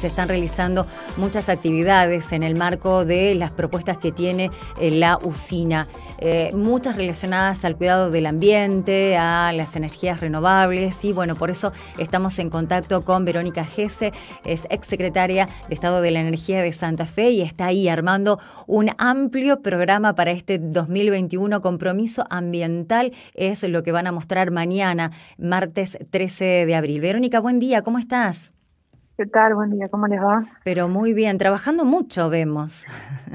se están realizando muchas actividades en el marco de las propuestas que tiene la usina. Muchas relacionadas al cuidado del ambiente, a las energías renovables y bueno, por eso estamos en contacto con Verónica Gese, es exsecretaria de Estado de la Energía de Santa Fe y está ahí armando un amplio programa para este 2021. Compromiso ambiental es lo que van a mostrar mañana, martes 13 de abril. Verónica, buen día, ¿cómo estás? ¿Qué tal? Buen día, ¿cómo les va? Pero muy bien, trabajando mucho vemos.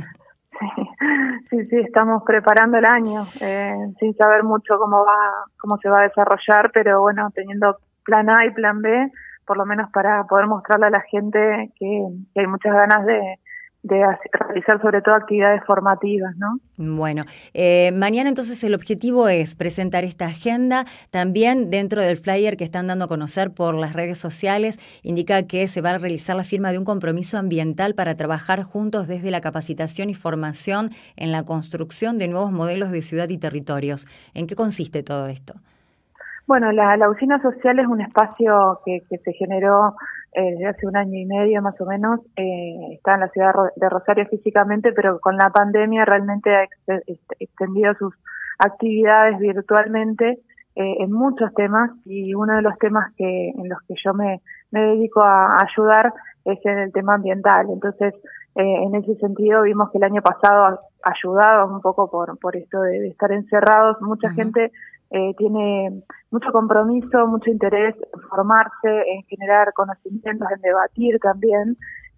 Sí, estamos preparando el año, sin saber mucho cómo se va a desarrollar, pero bueno, teniendo plan A y plan B, por lo menos para poder mostrarle a la gente que hay muchas ganas de realizar sobre todo actividades formativas, ¿no? Bueno, mañana entonces el objetivo es presentar esta agenda. También dentro del flyer que están dando a conocer por las redes sociales, indica que se va a realizar la firma de un compromiso ambiental para trabajar juntos desde la capacitación y formación en la construcción de nuevos modelos de ciudad y territorios. ¿En qué consiste todo esto? Bueno, la usina social es un espacio que se generó desde hace 1 año y medio más o menos. Está en la ciudad de Rosario físicamente, pero con la pandemia realmente ha extendido sus actividades virtualmente en muchos temas, y uno de los temas en los que yo me dedico a ayudar es en el tema ambiental. Entonces, en ese sentido vimos que el año pasado ayudaba un poco por esto de estar encerrados. Mucha gente tiene mucho compromiso, mucho interés en formarse, en generar conocimientos, en debatir también,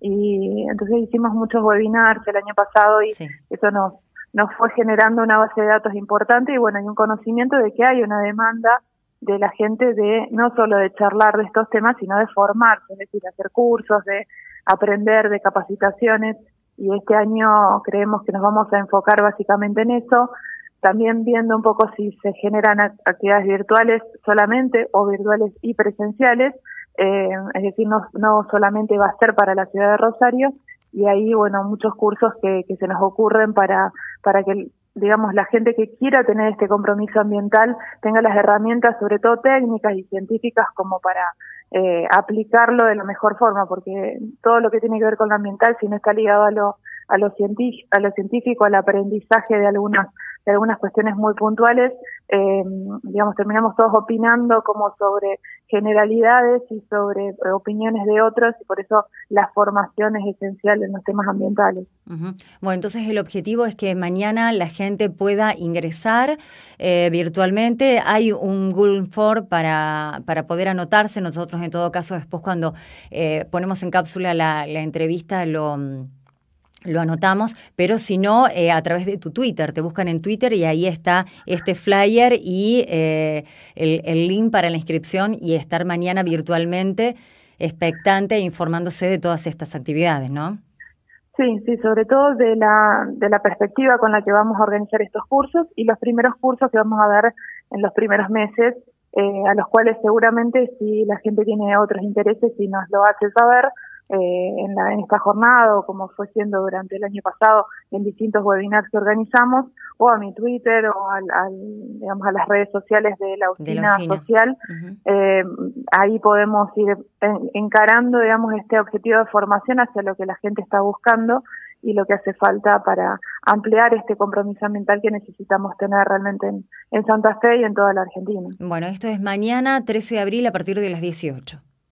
y entonces hicimos muchos webinars el año pasado y Sí. eso nos fue generando una base de datos importante y bueno, hay un conocimiento de que hay una demanda de la gente de no solo de charlar de estos temas, sino de formarse, es decir, hacer cursos, de aprender, de capacitaciones, y este año creemos que nos vamos a enfocar básicamente en eso. También viendo un poco si se generan actividades virtuales solamente o virtuales y presenciales, es decir, no solamente va a ser para la ciudad de Rosario, y ahí, bueno, muchos cursos que se nos ocurren para que, digamos, la gente que quiera tener este compromiso ambiental tenga las herramientas, sobre todo técnicas y científicas, como para aplicarlo de la mejor forma, porque todo lo que tiene que ver con lo ambiental, si no está ligado a lo científico, al aprendizaje de algunas cuestiones muy puntuales, digamos, terminamos todos opinando como sobre generalidades y sobre opiniones de otros, y por eso la formación es esencial en los temas ambientales. Uh-huh. Bueno, entonces el objetivo es que mañana la gente pueda ingresar virtualmente. Hay un Google Form para poder anotarse. Nosotros, en todo caso, después cuando ponemos en cápsula la entrevista, lo anotamos, pero si no, a través de tu Twitter, te buscan en Twitter y ahí está este flyer y el link para la inscripción y estar mañana virtualmente expectante e informándose de todas estas actividades, ¿no? Sí, sobre todo de la perspectiva con la que vamos a organizar estos cursos y los primeros cursos que vamos a dar en los primeros meses, a los cuales seguramente, si la gente tiene otros intereses y nos lo hace saber, en esta jornada, o como fue siendo durante el año pasado en distintos webinars que organizamos, o a mi Twitter o digamos, a las redes sociales de la usina social. Uh-huh. Ahí podemos ir encarando, digamos, este objetivo de formación hacia lo que la gente está buscando y lo que hace falta para ampliar este compromiso ambiental que necesitamos tener realmente en Santa Fe y en toda la Argentina. Bueno, esto es mañana 13 de abril a partir de las 18.